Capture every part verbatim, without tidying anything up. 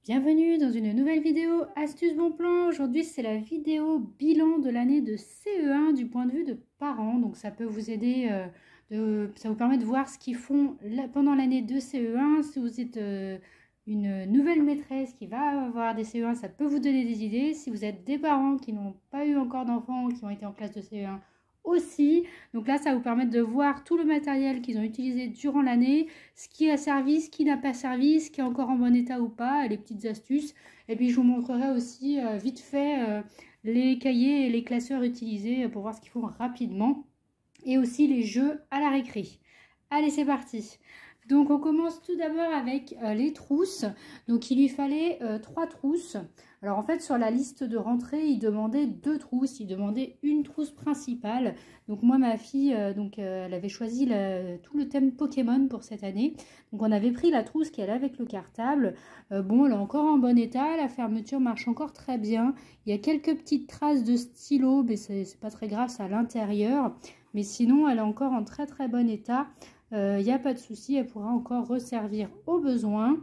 Bienvenue dans une nouvelle vidéo Astuce Bon Plan. Aujourd'hui, c'est la vidéo bilan de l'année de C E un du point de vue de parents. Donc, ça peut vous aider, euh, de, ça vous permet de voir ce qu'ils font là, pendant l'année de C E un. Si vous êtes euh, une nouvelle maîtresse qui va avoir des C E un, ça peut vous donner des idées. Si vous êtes des parents qui n'ont pas eu encore d'enfants, qui ont été en classe de C E un aussi. Donc là, ça va vous permettre de voir tout le matériel qu'ils ont utilisé durant l'année, ce qui a servi, ce qui n'a pas servi, ce qui est encore en bon état ou pas, les petites astuces. Et puis je vous montrerai aussi euh, vite fait euh, les cahiers et les classeurs utilisés pour voir ce qu'ils font rapidement. Et aussi les jeux à la récré. Allez, c'est parti. Donc on commence tout d'abord avec euh, les trousses. Donc il lui fallait euh, trois trousses. Alors en fait sur la liste de rentrée il demandait deux trousses, il demandait une trousse principale. Donc moi ma fille euh, donc euh, elle avait choisi la, tout le thème Pokémon pour cette année. Donc on avait pris la trousse qu'elle a avec le cartable. Euh, bon elle est encore en bon état, la fermeture marche encore très bien. Il y a quelques petites traces de stylo mais c'est pas très grave, c'est à l'intérieur. Mais sinon elle est encore en très très bon état. Il euh, n'y a pas de souci, elle pourra encore resservir au besoin.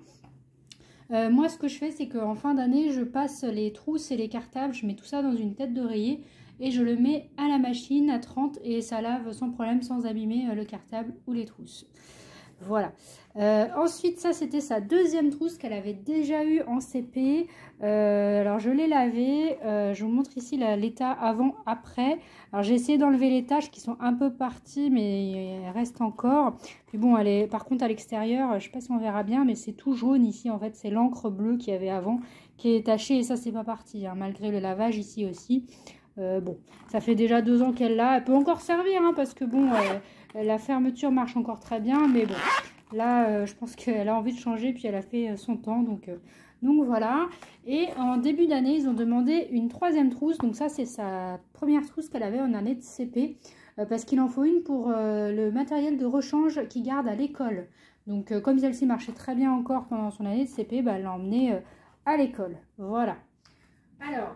Euh, moi, ce que je fais, c'est qu'en fin d'année, je passe les trousses et les cartables, je mets tout ça dans une tête d'oreiller et je le mets à la machine à trente et ça lave sans problème, sans abîmer le cartable ou les trousses. Voilà. Euh, ensuite, ça, c'était sa deuxième trousse qu'elle avait déjà eue en C P. Euh, alors, je l'ai lavée. Euh, je vous montre ici l'état avant-après. Alors, j'ai essayé d'enlever les taches qui sont un peu parties, mais elles restent encore. Puis bon, elle est, par contre, à l'extérieur, je ne sais pas si on verra bien, mais c'est tout jaune ici. En fait, c'est l'encre bleue qu'il y avait avant qui est tachée et ça, c'est pas parti, hein, malgré le lavage ici aussi. Euh, bon, ça fait déjà deux ans qu'elle l'a. Elle peut encore servir, hein, parce que bon... Euh, la fermeture marche encore très bien, mais bon, là, euh, je pense qu'elle a envie de changer, puis elle a fait euh, son temps, donc, euh, donc voilà. Et en début d'année, ils ont demandé une troisième trousse, donc ça, c'est sa première trousse qu'elle avait en année de C P, euh, parce qu'il en faut une pour euh, le matériel de rechange qu'il garde à l'école. Donc, euh, comme celle-ci marchait très bien encore pendant son année de C P, bah, elle l'a emmenée euh, à l'école. Voilà. Alors...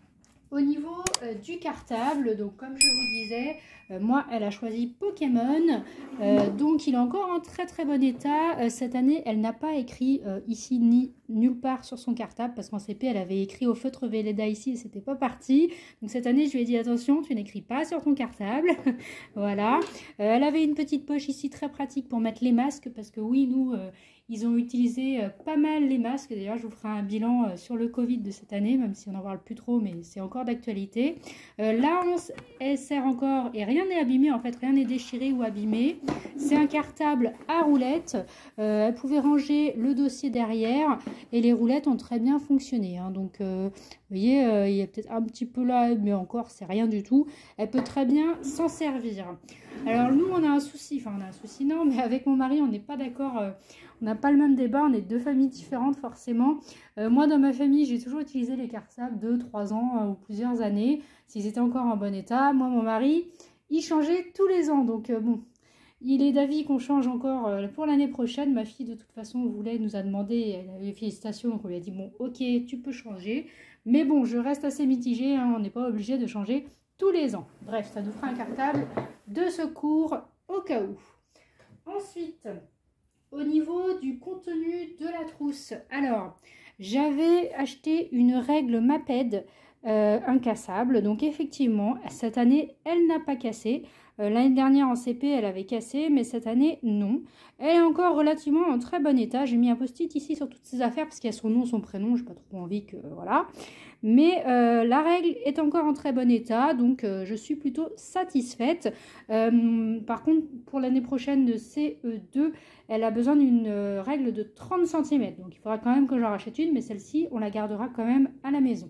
Au niveau euh, du cartable, donc comme je vous disais, euh, moi elle a choisi Pokémon, euh, donc il est encore en très très bon état. Euh, cette année elle n'a pas écrit euh, ici ni nulle part sur son cartable parce qu'en C P elle avait écrit au feutre Velleda ici et c'était pas parti. Donc cette année je lui ai dit attention, tu n'écris pas sur ton cartable. Voilà. Euh, elle avait une petite poche ici très pratique pour mettre les masques parce que oui nous... Euh, Ils ont utilisé euh, pas mal les masques. D'ailleurs, je vous ferai un bilan euh, sur le Covid de cette année, même si on n'en parle plus trop, mais c'est encore d'actualité. Euh, là, on elle sert encore et rien n'est abîmé. En fait, rien n'est déchiré ou abîmé. C'est un cartable à roulettes. Euh, elle pouvait ranger le dossier derrière et les roulettes ont très bien fonctionné. Hein. Donc, euh, vous voyez, euh, il y a peut-être un petit peu là, mais encore, c'est rien du tout. Elle peut très bien s'en servir. Alors, nous, on a un souci. Enfin, on a un souci, non, mais avec mon mari, on n'est pas d'accord... Euh, on n'a pas le même débat, on est deux familles différentes forcément. Euh, moi dans ma famille j'ai toujours utilisé les cartables deux, trois ans euh, ou plusieurs années, s'ils étaient encore en bon état. Moi mon mari, il changeait tous les ans, donc euh, bon, il est d'avis qu'on change encore euh, pour l'année prochaine. Ma fille de toute façon voulait, nous a demandé, elle avait félicitations, donc on lui a dit bon ok tu peux changer. Mais bon je reste assez mitigée, hein, on n'est pas obligé de changer tous les ans. Bref, ça nous fera un cartable de secours au cas où. Ensuite... Au niveau du contenu de la trousse, alors j'avais acheté une règle Maped euh, incassable, donc effectivement cette année elle n'a pas cassé. Euh, l'année dernière en C P elle avait cassé, mais cette année non. Elle est encore relativement en très bon état. J'ai mis un post-it ici sur toutes ses affaires parce qu'il y a son nom, son prénom, j'ai pas trop envie que voilà. Mais euh, la règle est encore en très bon état, donc euh, je suis plutôt satisfaite. Euh, par contre, pour l'année prochaine de C E deux, elle a besoin d'une euh, règle de trente centimètres. Donc il faudra quand même que j'en rachète une, mais celle-ci, on la gardera quand même à la maison.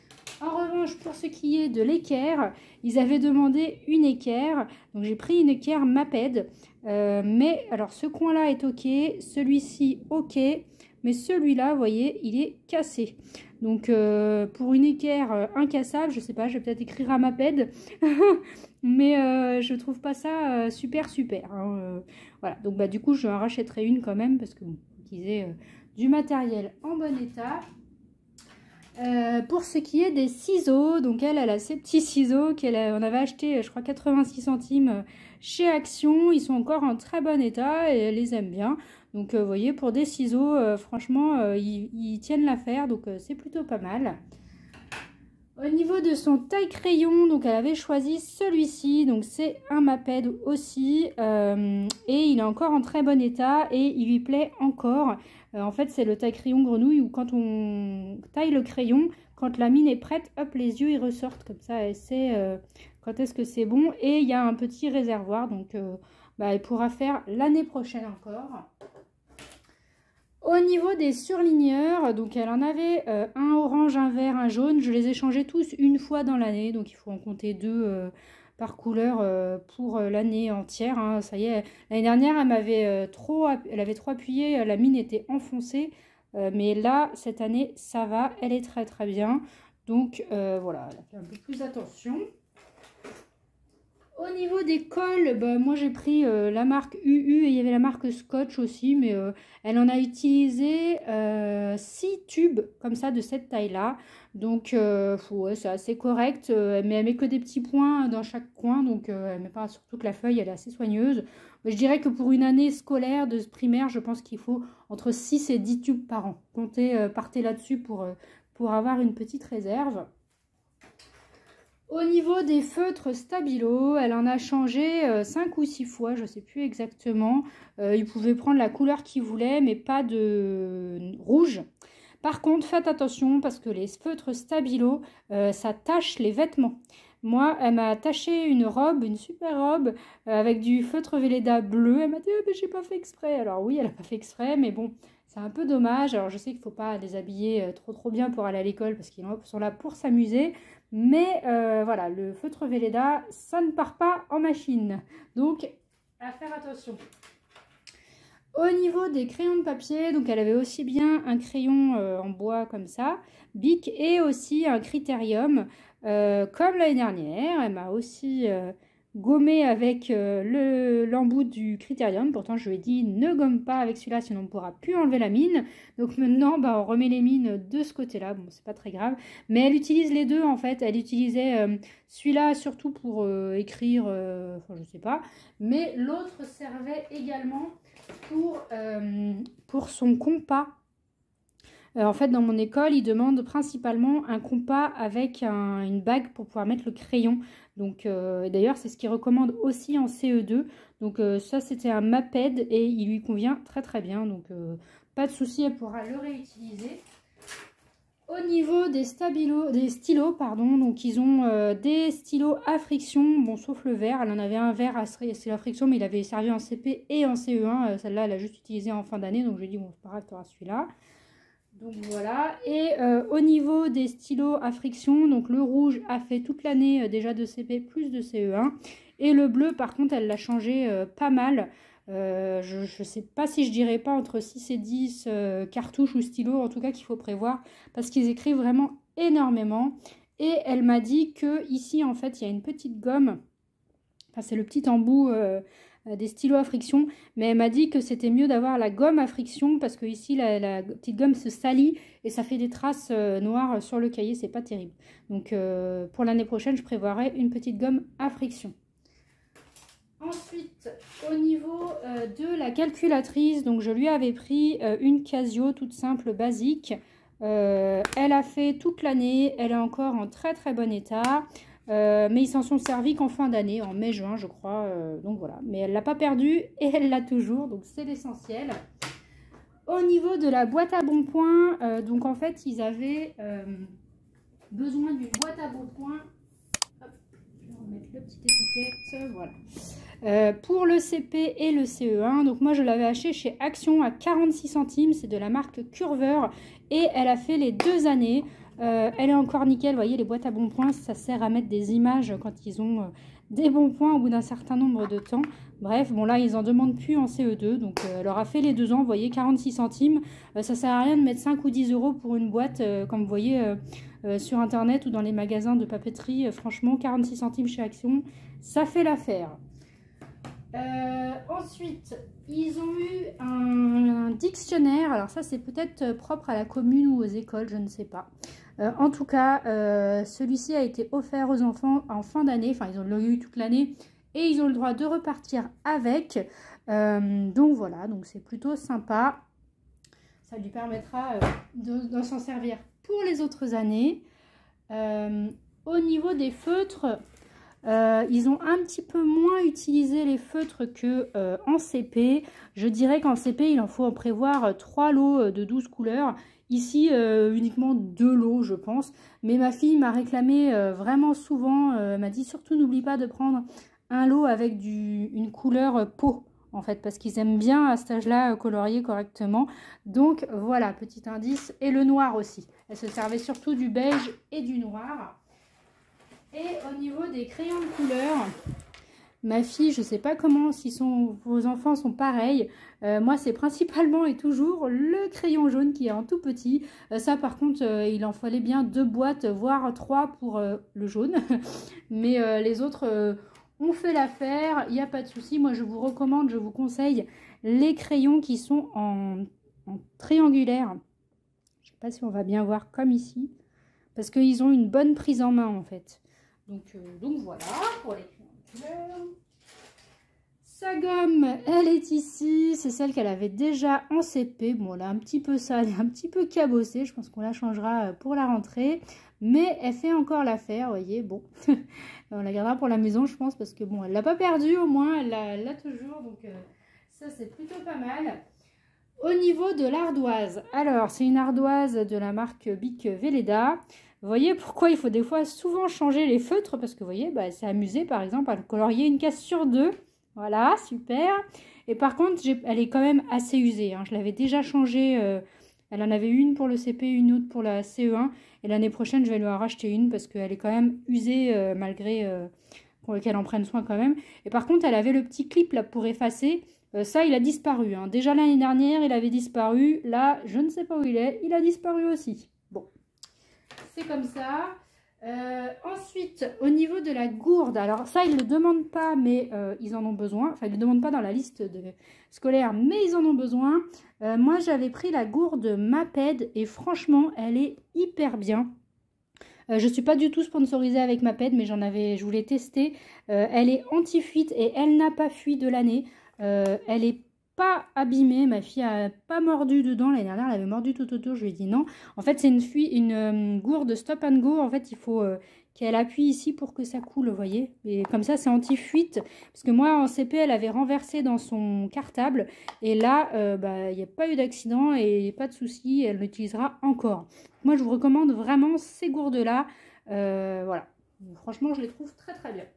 En revanche, pour ce qui est de l'équerre, ils avaient demandé une équerre. Donc j'ai pris une équerre Maped. Euh, mais alors ce coin-là est ok, celui-ci ok. Mais celui-là, vous voyez, il est cassé. Donc, euh, pour une équerre euh, incassable, je sais pas, je vais peut-être écrire à Maped. Mais euh, je trouve pas ça euh, super, super. Hein, euh, voilà, donc bah, du coup, je rachèterai une quand même parce que bon, utiliser euh, du matériel en bon état. Euh, pour ce qui est des ciseaux, donc elle, elle a ces petits ciseaux qu'on avait acheté, je crois, quatre-vingt-six centimes chez Action. Ils sont encore en très bon état et elle les aime bien. Donc vous voyez, pour des ciseaux, euh, franchement, euh, ils, ils tiennent l'affaire, donc euh, c'est plutôt pas mal. Au niveau de son taille crayon, donc elle avait choisi celui-ci, donc c'est un Maped aussi, euh, et il est encore en très bon état et il lui plaît encore. Euh, en fait, c'est le taille crayon grenouille où quand on taille le crayon, quand la mine est prête, hop, les yeux ils ressortent comme ça, elle sait euh, quand est-ce que c'est bon. Et il y a un petit réservoir, donc euh, bah, elle pourra faire l'année prochaine encore. Au niveau des surligneurs, donc elle en avait euh, un orange, un vert, un jaune. Je les ai changés tous une fois dans l'année, donc il faut en compter deux euh, par couleur euh, pour euh, l'année entière. Hein. Ça y est, l'année dernière, elle m'avait euh, trop, elle avait trop appuyé, la mine était enfoncée, euh, mais là cette année, ça va, elle est très très bien. Donc euh, voilà, elle a fait un peu plus attention. Au niveau des cols, bah, moi j'ai pris euh, la marque U U et il y avait la marque Scotch aussi, mais euh, elle en a utilisé six tubes comme ça de cette taille-là. Donc euh, ouais, c'est assez correct, euh, mais elle met que des petits points dans chaque coin, donc euh, elle met pas, surtout que la feuille elle est assez soigneuse. Je dirais que pour une année scolaire de primaire, je pense qu'il faut entre six et dix tubes par an. Comptez, euh, partez là-dessus pour, euh, pour avoir une petite réserve. Au niveau des feutres Stabilo, elle en a changé euh, cinq ou six fois, je ne sais plus exactement. Euh, il pouvait prendre la couleur qu'il voulait, mais pas de rouge. Par contre, faites attention parce que les feutres Stabilo, euh, ça tache les vêtements. Moi, elle m'a taché une robe, une super robe, euh, avec du feutre Velleda bleu. Elle m'a dit, oh, mais j'ai pas fait exprès. Alors oui, elle n'a pas fait exprès, mais bon, c'est un peu dommage. Alors je sais qu'il ne faut pas les habiller euh, trop trop bien pour aller à l'école parce qu'ils sont là pour s'amuser. Mais euh, voilà, le feutre Velleda, ça ne part pas en machine. Donc, à faire attention. Au niveau des crayons de papier, donc elle avait aussi bien un crayon euh, en bois comme ça, Bic, et aussi un Critérium, euh, comme l'année dernière. Elle m'a aussi euh, gommé avec euh, l'embout du Critérium. Pourtant, je lui ai dit ne gomme pas avec celui-là, sinon on ne pourra plus enlever la mine. Donc maintenant, bah, on remet les mines de ce côté-là. Bon, c'est pas très grave. Mais elle utilise les deux en fait. Elle utilisait euh, celui-là surtout pour euh, écrire, euh, enfin je sais pas. Mais l'autre servait également pour, euh, pour son compas. Euh, en fait, dans mon école, ils demandent principalement un compas avec un, une bague pour pouvoir mettre le crayon. Donc, euh, d'ailleurs, c'est ce qu'ils recommandent aussi en C E deux. Donc, euh, ça, c'était un Maped et il lui convient très très bien. Donc, euh, pas de souci, elle pourra le réutiliser. Au niveau des, stabilo, des stylos, pardon, donc ils ont euh, des stylos à friction, bon sauf le vert, elle en avait un vert à stylo à friction, mais il avait servi en C P et en C E un, euh, celle-là elle a juste utilisé en fin d'année, donc je lui ai dit bon c'est pas grave, tu auras celui-là. Donc voilà, et euh, au niveau des stylos à friction, donc le rouge a fait toute l'année euh, déjà de C P plus de C E un, et le bleu par contre elle l'a changé euh, pas mal. Euh, je ne sais pas si je dirais pas entre six et dix euh, cartouches ou stylos, en tout cas qu'il faut prévoir, parce qu'ils écrivent vraiment énormément. Et elle m'a dit que ici en fait il y a une petite gomme, enfin c'est le petit embout euh, des stylos à friction, mais elle m'a dit que c'était mieux d'avoir la gomme à friction parce que ici la, la petite gomme se salit et ça fait des traces euh, noires sur le cahier, c'est pas terrible. Donc euh, pour l'année prochaine je prévoirai une petite gomme à friction. Ensuite, au niveau euh, de la calculatrice, donc je lui avais pris euh, une Casio toute simple, basique. Euh, elle a fait toute l'année, elle est encore en très très bon état. Euh, mais ils s'en sont servis qu'en fin d'année, en mai-juin je crois. Euh, donc voilà, mais elle ne l'a pas perdue et elle l'a toujours, donc c'est l'essentiel. Au niveau de la boîte à bons points, euh, donc en fait ils avaient euh, besoin d'une boîte à bons points. Hop, je vais remettre la petite étiquette, voilà. Euh, pour le C P et le C E un, donc moi je l'avais acheté chez Action à quarante-six centimes, c'est de la marque Curver et elle a fait les deux années. Euh, elle est encore nickel, vous voyez les boîtes à bons points, ça sert à mettre des images quand ils ont euh, des bons points au bout d'un certain nombre de temps. Bref, bon là ils en demandent plus en C E deux, donc euh, elle aura fait les deux ans, vous voyez quarante-six centimes. Euh, ça sert à rien de mettre cinq ou dix euros pour une boîte, euh, comme vous voyez euh, euh, sur internet ou dans les magasins de papeterie. Euh, franchement quarante-six centimes chez Action, ça fait l'affaire. Euh, ensuite, ils ont eu un, un dictionnaire. Alors ça, c'est peut-être propre à la commune ou aux écoles, je ne sais pas. Euh, en tout cas, euh, celui-ci a été offert aux enfants en fin d'année. Enfin, ils ont eu toute l'année et ils ont le droit de repartir avec. Euh, donc voilà, donc c'est plutôt sympa. Ça lui permettra euh, de, de s'en servir pour les autres années. Euh, au niveau des feutres, euh, ils ont un petit peu moins utilisé les feutres que euh, en C P. Je dirais qu'en C P, il en faut en prévoir trois lots de douze couleurs. Ici, euh, uniquement deux lots, je pense. Mais ma fille m'a réclamé euh, vraiment souvent, euh, m'a dit surtout n'oublie pas de prendre un lot avec du, une couleur peau. En fait, parce qu'ils aiment bien à cet âge-là colorier correctement. Donc voilà, petit indice. Et le noir aussi. Elle se servait surtout du beige et du noir. Et au niveau des crayons de couleur, ma fille, je ne sais pas comment, si son, vos enfants sont pareils. Euh, moi, c'est principalement et toujours le crayon jaune qui est en tout petit. Euh, ça, par contre, euh, il en fallait bien deux boîtes, voire trois pour euh, le jaune. Mais euh, les autres... Euh, on fait l'affaire, il n'y a pas de souci. Moi, je vous recommande, je vous conseille les crayons qui sont en, en triangulaire. Je ne sais pas si on va bien voir comme ici. Parce qu'ils ont une bonne prise en main, en fait. Donc, euh, donc voilà, pour les crayons couleur. Sa gomme, elle est ici. C'est celle qu'elle avait déjà en C P. Bon, elle a un petit peu ça, elle est un petit peu cabossée. Je pense qu'on la changera pour la rentrée. Mais elle fait encore l'affaire, vous voyez, bon. On la gardera pour la maison, je pense, parce que bon, elle l'a pas perdue, au moins, elle l'a toujours. Donc, euh, ça, c'est plutôt pas mal. Au niveau de l'ardoise, alors, c'est une ardoise de la marque Bic Velleda. Vous voyez pourquoi il faut des fois souvent changer les feutres, parce que vous voyez, bah, c'est amusé, par exemple, à colorier une case sur deux. Voilà, super. Et par contre, elle est quand même assez usée. Hein. Je l'avais déjà changée. Euh, elle en avait une pour le C P, une autre pour la C E un. Et l'année prochaine, je vais lui en racheter une parce qu'elle est quand même usée euh, malgré euh, qu'elle en prenne soin quand même. Et par contre, elle avait le petit clip là pour effacer. Euh, ça, il a disparu. Hein. Déjà l'année dernière, il avait disparu. Là, je ne sais pas où il est. Il a disparu aussi. Bon, c'est comme ça. Euh, ensuite, au niveau de la gourde, alors ça, ils ne le demandent pas, mais euh, ils en ont besoin. Enfin, ils ne le demandent pas dans la liste de scolaire, mais ils en ont besoin. Euh, moi, j'avais pris la gourde Maped et franchement, elle est hyper bien. Euh, je ne suis pas du tout sponsorisée avec Maped, mais j'en avais, je voulais tester. Euh, elle est anti-fuite et elle n'a pas fui de l'année. Euh, elle est pas abîmée, ma fille a pas mordu dedans. L'année dernière, elle avait mordu tout autour, je lui ai dit non. En fait, c'est une, une euh, gourde stop and go. En fait, il faut euh, qu'elle appuie ici pour que ça coule, vous voyez. Et comme ça, c'est anti-fuite. Parce que moi, en C P, elle avait renversé dans son cartable. Et là, euh, bah, il n'y a pas eu d'accident et pas de souci. Elle l'utilisera encore. Moi, je vous recommande vraiment ces gourdes-là. Euh, voilà. Franchement, je les trouve très très bien.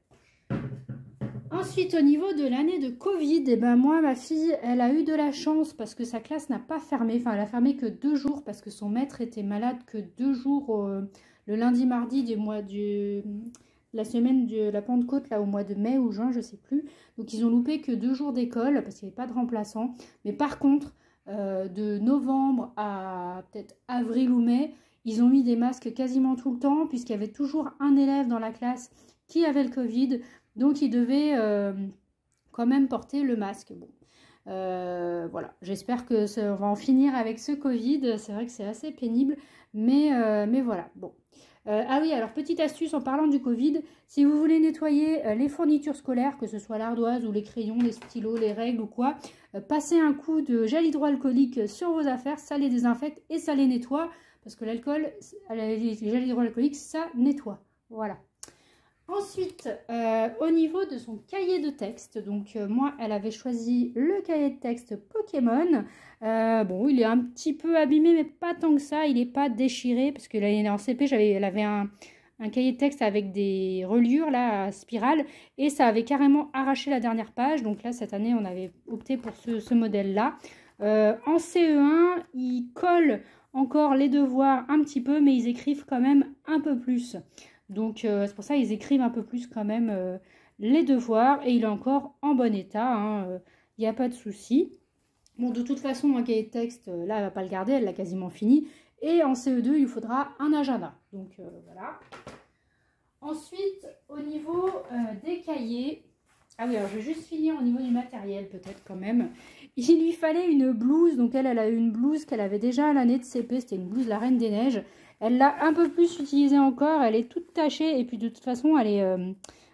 Ensuite, au niveau de l'année de Covid, eh ben moi, ma fille, elle a eu de la chance parce que sa classe n'a pas fermé. Enfin, elle a fermé que deux jours parce que son maître était malade que deux jours euh, le lundi, mardi du mois du... la semaine de la Pentecôte, là, au mois de mai ou juin, je sais plus. Donc, ils ont loupé que deux jours d'école parce qu'il n'y avait pas de remplaçant. Mais par contre, euh, de novembre à peut-être avril ou mai, ils ont mis des masques quasiment tout le temps puisqu'il y avait toujours un élève dans la classe qui avait le Covid. Donc, il devait euh, quand même porter le masque. Bon, euh, voilà. J'espère que ça, on va en finir avec ce Covid. C'est vrai que c'est assez pénible, mais, euh, mais voilà. Bon. Euh, ah oui, alors petite astuce en parlant du Covid, si vous voulez nettoyer euh, les fournitures scolaires, que ce soit l'ardoise ou les crayons, les stylos, les règles ou quoi, euh, passez un coup de gel hydroalcoolique sur vos affaires, ça les désinfecte et ça les nettoie, parce que l'alcool, le gel hydroalcoolique, ça nettoie. Voilà. Ensuite, euh, au niveau de son cahier de texte, donc euh, moi, elle avait choisi le cahier de texte Pokémon. Euh, bon, il est un petit peu abîmé, mais pas tant que ça. Il n'est pas déchiré, parce que l'année en C P, j'avais, elle avait un, un cahier de texte avec des reliures, là, à spirale, et ça avait carrément arraché la dernière page. Donc là, cette année, on avait opté pour ce, ce modèle-là. Euh, en C E un, ils collent encore les devoirs un petit peu, mais ils écrivent quand même un peu plus. Donc, euh, c'est pour ça qu'ils écrivent un peu plus quand même euh, les devoirs. Et il est encore en bon état. Il hein, n'y euh, a pas de souci. Bon, de toute façon, un cahier de texte, euh, là, elle ne va pas le garder. Elle l'a quasiment fini. Et en C E deux, il faudra un agenda. Donc, euh, voilà. Ensuite, au niveau euh, des cahiers... Ah oui, alors je vais juste finir au niveau du matériel, peut-être quand même. Il lui fallait une blouse. Donc, elle, elle a eu une blouse qu'elle avait déjà à l'année de C P. C'était une blouse La Reine des Neiges. Elle l'a un peu plus utilisée encore, elle est toute tachée et puis de toute façon elle est, euh,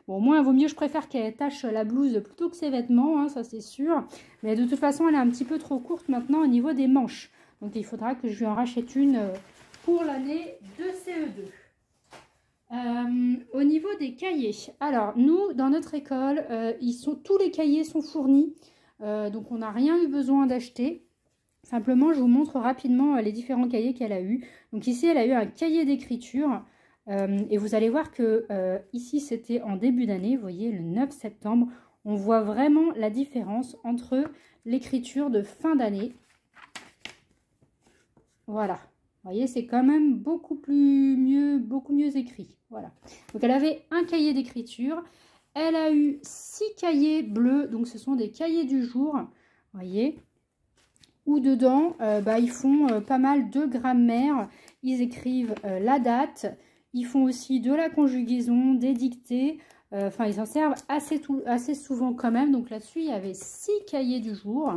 Bon, au moins, il vaut mieux, je préfère qu'elle tache la blouse plutôt que ses vêtements, hein, ça c'est sûr. Mais de toute façon, elle est un petit peu trop courte maintenant au niveau des manches. Donc, il faudra que je lui en rachète une pour l'année de C E deux. Euh, au niveau des cahiers, alors nous dans notre école euh, ils sont, tous les cahiers sont fournis, euh, donc on n'a rien eu besoin d'acheter. Simplement je vous montre rapidement euh, les différents cahiers qu'elle a eu. Donc ici elle a eu un cahier d'écriture euh, et vous allez voir que euh, ici c'était en début d'année, vous voyez le neuf septembre, on voit vraiment la différence entre l'écriture de fin d'année. Voilà. Vous voyez, c'est quand même beaucoup plus mieux, beaucoup mieux écrit. Voilà. Donc, elle avait un cahier d'écriture. Elle a eu six cahiers bleus. Donc, ce sont des cahiers du jour. Vous voyez. Où dedans, euh, bah, ils font euh, pas mal de grammaire. Ils écrivent euh, la date. Ils font aussi de la conjugaison, des dictées. Euh, enfin, ils s'en servent assez, tout, assez souvent quand même. Donc, là-dessus, il y avait six cahiers du jour.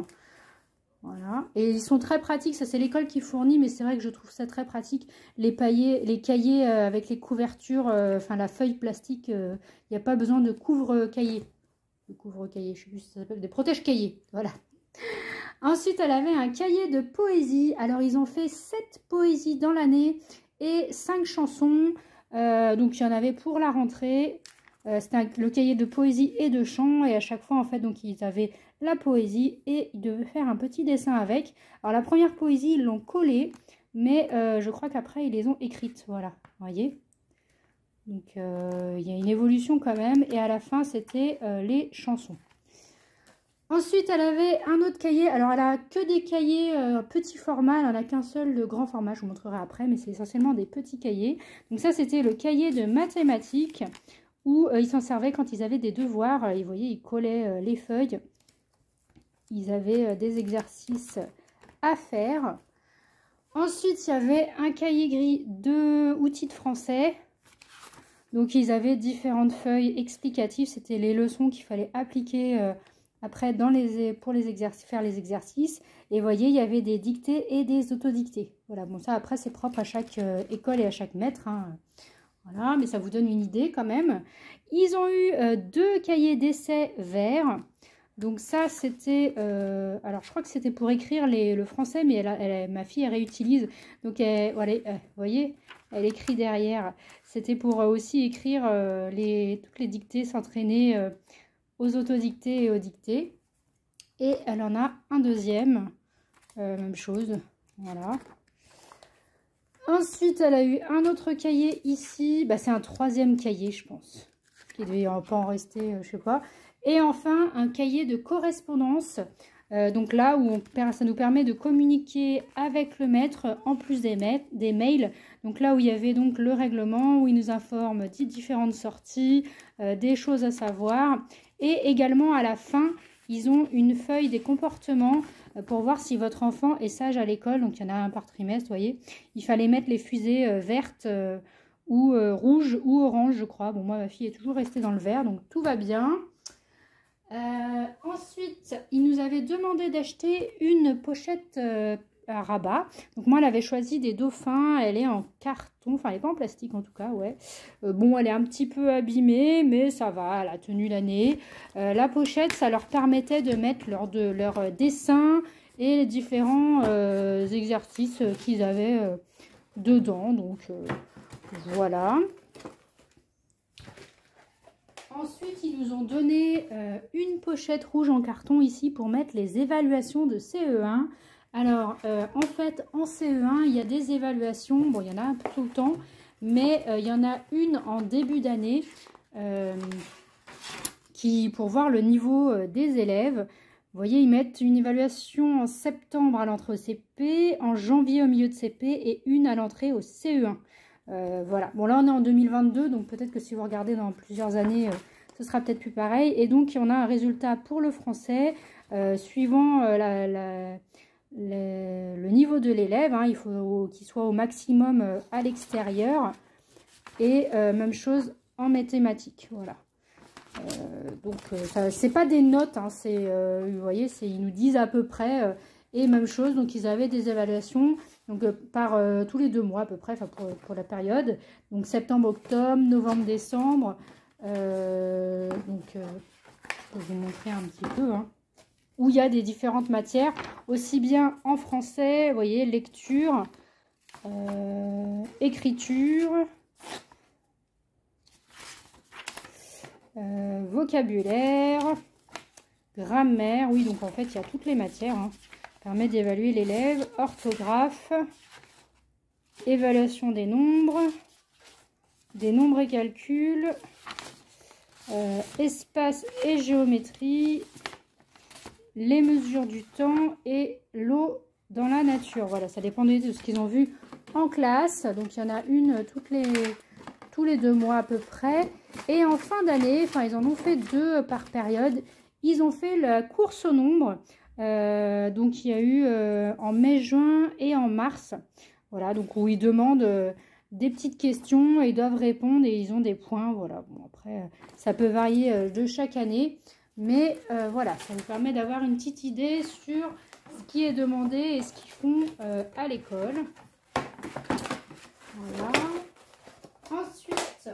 Voilà, et ils sont très pratiques, ça c'est l'école qui fournit, mais c'est vrai que je trouve ça très pratique, les, paillets, les cahiers euh, avec les couvertures, euh, enfin la feuille plastique, il euh, n'y a pas besoin de couvre-cahier, de couvre-cahier, je sais plus si ça s'appelle, des protège-cahiers, voilà. Ensuite, elle avait un cahier de poésie, alors ils ont fait sept poésies dans l'année et cinq chansons, euh, donc il y en avait pour la rentrée. Euh, c'était le cahier de poésie et de chant, et à chaque fois en fait donc ils avaient la poésie et ils devaient faire un petit dessin avec. Alors la première poésie ils l'ont collée, mais euh, je crois qu'après ils les ont écrites, voilà, vous voyez. Donc euh, il y a une évolution quand même, et à la fin c'était euh, les chansons. Ensuite elle avait un autre cahier, alors elle a que des cahiers euh, petit format, elle n'en a qu'un seul de grand format, je vous montrerai après, mais c'est essentiellement des petits cahiers. Donc ça c'était le cahier de mathématiques, où euh, ils s'en servaient quand ils avaient des devoirs. Euh, vous voyez, ils collaient euh, les feuilles. Ils avaient euh, des exercices à faire. Ensuite, il y avait un cahier gris de outils de français. Donc, ils avaient différentes feuilles explicatives. C'était les leçons qu'il fallait appliquer euh, après dans les, pour les exercices, faire les exercices. Et vous voyez, il y avait des dictées et des autodictées. Voilà, bon, ça, après, c'est propre à chaque euh, école et à chaque maître, hein. Voilà, mais ça vous donne une idée quand même. Ils ont eu euh, deux cahiers d'essais verts. Donc ça, c'était... Euh, alors, je crois que c'était pour écrire les, le français, mais elle, elle, ma fille, elle réutilise. Donc, elle, voilà, elle, vous voyez, elle écrit derrière. C'était pour euh, aussi écrire euh, les, toutes les dictées, s'entraîner euh, aux autodictées et aux dictées. Et elle en a un deuxième. Euh, même chose. Voilà. Ensuite, elle a eu un autre cahier ici. Bah, c'est un troisième cahier, je pense. Il devait pas en rester, euh, je sais pas. Et enfin, un cahier de correspondance. Euh, donc là, où on, ça nous permet de communiquer avec le maître, en plus des, maîtres, des mails. Donc là où il y avait donc le règlement, où il nous informe des différentes sorties, euh, des choses à savoir. Et également, à la fin, ils ont une feuille des comportements pour voir si votre enfant est sage à l'école. Donc, il y en a un par trimestre, vous voyez. Il fallait mettre les fusées euh, vertes euh, ou euh, rouges ou oranges, je crois. Bon, moi, ma fille est toujours restée dans le vert, donc tout va bien. Euh, ensuite, il nous avait demandé d'acheter une pochette euh, à rabat. Donc, moi, elle avait choisi des dauphins. Elle est en carton, enfin, elle n'est pas en plastique en tout cas, ouais. Euh, bon, elle est un petit peu abîmée, mais ça va, elle a tenu l'année. Euh, la pochette, ça leur permettait de mettre leur, de, leur dessin et les différents euh, exercices qu'ils avaient euh, dedans. Donc, euh, voilà. Ensuite, ils nous ont donné euh, une pochette rouge en carton ici pour mettre les évaluations de C E un. Alors, euh, en fait, en C E un, il y a des évaluations. Bon, il y en a un peu tout le temps, mais euh, il y en a une en début d'année euh, qui, pour voir le niveau euh, des élèves. Vous voyez, ils mettent une évaluation en septembre à l'entrée au C P, en janvier au milieu de C P et une à l'entrée au C E un. Euh, voilà, bon là on est en deux mille vingt-deux, donc peut-être que si vous regardez dans plusieurs années, euh, ce sera peut-être plus pareil. Et donc on a un résultat pour le français, euh, suivant euh, la, la, la, le niveau de l'élève, hein, il faut qu'il soit au maximum euh, à l'extérieur. Et euh, même chose en mathématiques, voilà. Euh, donc euh, c'est pas des notes, hein, c'est, euh, vous voyez, ils nous disent à peu près... Euh, et même chose, donc ils avaient des évaluations donc, euh, par euh, tous les deux mois à peu près, enfin pour, pour la période. Donc septembre, octobre, novembre, décembre. Euh, donc, euh, je vais vous montrer un petit peu, hein, où il y a des différentes matières, aussi bien en français, vous voyez, lecture, euh, écriture, euh, vocabulaire, grammaire. Oui, donc en fait, il y a toutes les matières. Hein. Ça permet d'évaluer l'élève, orthographe, évaluation des nombres, des nombres et calculs, euh, espace et géométrie, les mesures du temps et l'eau dans la nature. Voilà, ça dépendait de ce qu'ils ont vu en classe. Donc, il y en a une toutes les, tous les deux mois à peu près. Et en fin d'année, enfin, ils en ont fait deux par période. Ils ont fait la course au nombre. Euh, donc, il y a eu euh, en mai, juin et en mars. Voilà, donc où ils demandent euh, des petites questions et ils doivent répondre et ils ont des points. Voilà, bon, après, euh, ça peut varier euh, de chaque année. Mais euh, voilà, ça vous permet d'avoir une petite idée sur ce qui est demandé et ce qu'ils font euh, à l'école. Voilà. Ensuite,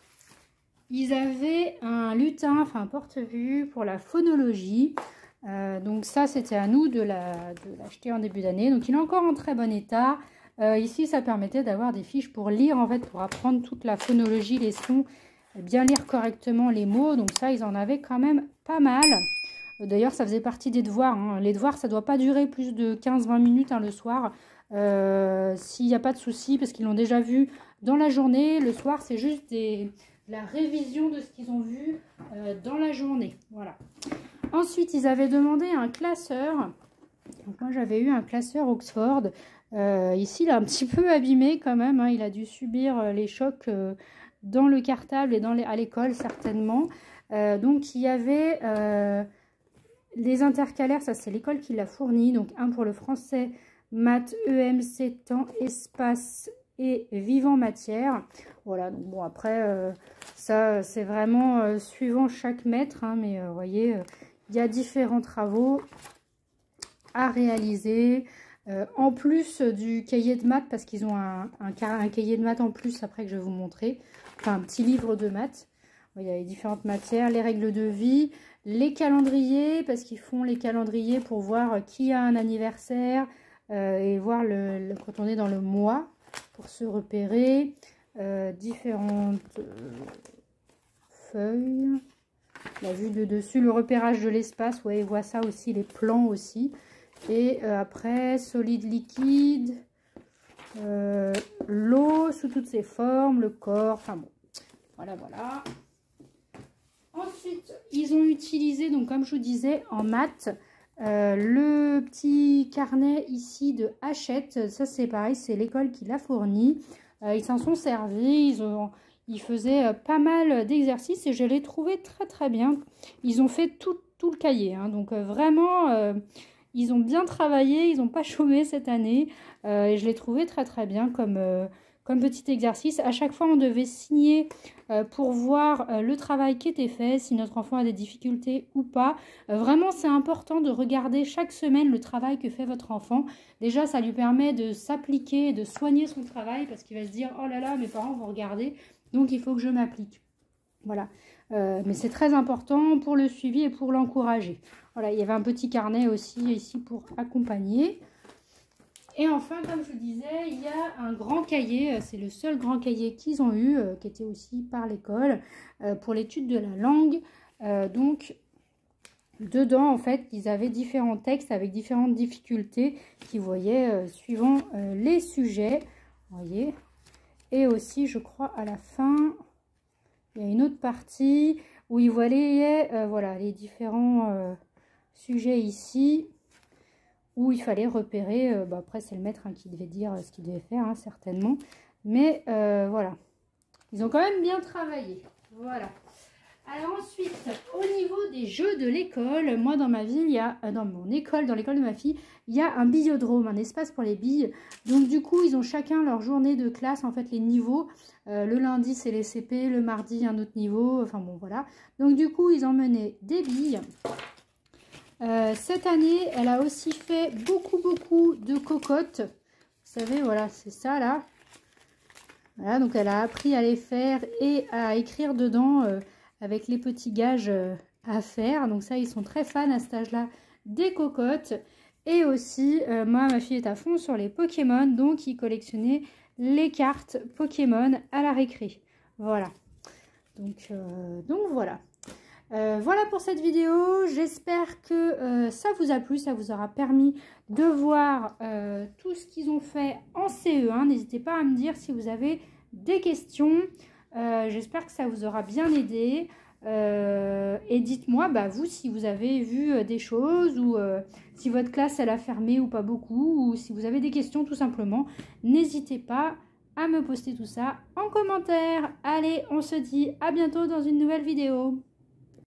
ils avaient un lutin, enfin un porte-vue pour la phonologie. Euh, donc ça, c'était à nous de l'acheter la, en début d'année. Donc il est encore en très bon état. Euh, ici, ça permettait d'avoir des fiches pour lire, en fait, pour apprendre toute la phonologie, les sons, bien lire correctement les mots. Donc ça, ils en avaient quand même pas mal. D'ailleurs, ça faisait partie des devoirs. Hein. Les devoirs, ça ne doit pas durer plus de quinze à vingt minutes hein, le soir. Euh, S'il n'y a pas de souci, parce qu'ils l'ont déjà vu dans la journée. Le soir, c'est juste des, la révision de ce qu'ils ont vu euh, dans la journée. Voilà. Ensuite, ils avaient demandé un classeur. Donc moi, j'avais eu un classeur Oxford. Euh, ici, il est un petit peu abîmé quand même. Hein. Il a dû subir les chocs euh, dans le cartable et dans les, à l'école, certainement. Euh, donc, il y avait euh, les intercalaires. Ça, c'est l'école qui l'a fourni. Donc, un pour le français, maths, E M C, temps, espace et vivant matière. Voilà. Donc, bon, après, euh, ça, c'est vraiment euh, suivant chaque maître. Hein, mais, vous euh, voyez, euh, il y a différents travaux à réaliser. Euh, en plus du cahier de maths, parce qu'ils ont un, un, un cahier de maths en plus après que je vais vous montrer, enfin un petit livre de maths. Il y a les différentes matières, les règles de vie, les calendriers, parce qu'ils font les calendriers pour voir qui a un anniversaire euh, et voir le, le, quand on est dans le mois, pour se repérer. Euh, différentes euh, feuilles, la vue de dessus, le repérage de l'espace, ouais, ils voient ça aussi, les plans aussi. Et euh, après, solide, liquide, euh, l'eau sous toutes ses formes, le corps, enfin bon, voilà, voilà. Ensuite, ils ont utilisé, donc comme je vous disais, en maths, euh, le petit carnet ici de Hachette. Ça, c'est pareil, c'est l'école qui l'a fourni. Euh, ils s'en sont servis, ils, ont, ils faisaient euh, pas mal d'exercices et je l'ai trouvé très très bien. Ils ont fait tout, tout le cahier, hein, donc euh, vraiment... Euh, ils ont bien travaillé, ils n'ont pas chômé cette année euh, et je l'ai trouvé très très bien comme, euh, comme petit exercice. À chaque fois, on devait signer euh, pour voir euh, le travail qui était fait, si notre enfant a des difficultés ou pas. Euh, vraiment, c'est important de regarder chaque semaine le travail que fait votre enfant. Déjà, ça lui permet de s'appliquer et de soigner son travail parce qu'il va se dire « Oh là là, mes parents vont regarder, donc il faut que je m'applique ». Voilà, euh, mais c'est très important pour le suivi et pour l'encourager. Voilà, il y avait un petit carnet aussi ici pour accompagner. Et enfin, comme je vous disais, il y a un grand cahier. C'est le seul grand cahier qu'ils ont eu, euh, qui était aussi par l'école, euh, pour l'étude de la langue. Euh, donc, dedans, en fait, ils avaient différents textes avec différentes difficultés qu'ils voyaient euh, suivant euh, les sujets. Vous voyez. Et aussi, je crois, à la fin... Il y a une autre partie où ils voyaient euh, voilà, les différents euh, sujets ici, où il fallait repérer, euh, bah après c'est le maître hein, qui devait dire ce qu'il devait faire, hein, certainement. Mais euh, voilà, ils ont quand même bien travaillé. Voilà. Alors ensuite, au niveau des jeux de l'école, moi dans ma ville, il y a, euh, dans mon école, dans l'école de ma fille, il y a un billodrome, un espace pour les billes. Donc du coup, ils ont chacun leur journée de classe, en fait les niveaux. Euh, le lundi, c'est les C P, le mardi, un autre niveau, enfin bon voilà. Donc du coup, ils emmenaient des billes. Euh, cette année, elle a aussi fait beaucoup, beaucoup de cocottes. Vous savez, voilà, c'est ça là. Voilà, donc elle a appris à les faire et à écrire dedans euh, avec les petits gages euh, à faire. Donc ça, ils sont très fans à cet âge-là des cocottes. Et aussi, euh, moi, ma fille est à fond sur les Pokémon, donc ils collectionnaient les cartes Pokémon à la récré. Voilà. Donc, euh, donc voilà. Euh, voilà pour cette vidéo, j'espère que euh, ça vous a plu, ça vous aura permis de voir euh, tout ce qu'ils ont fait en C E un. N'hésitez pas à me dire si vous avez des questions, euh, j'espère que ça vous aura bien aidé. Euh, et dites-moi, bah, vous, si vous avez vu euh, des choses ou euh, si votre classe, elle a fermé ou pas beaucoup, ou si vous avez des questions tout simplement, n'hésitez pas à me poster tout ça en commentaire. Allez, on se dit à bientôt dans une nouvelle vidéo.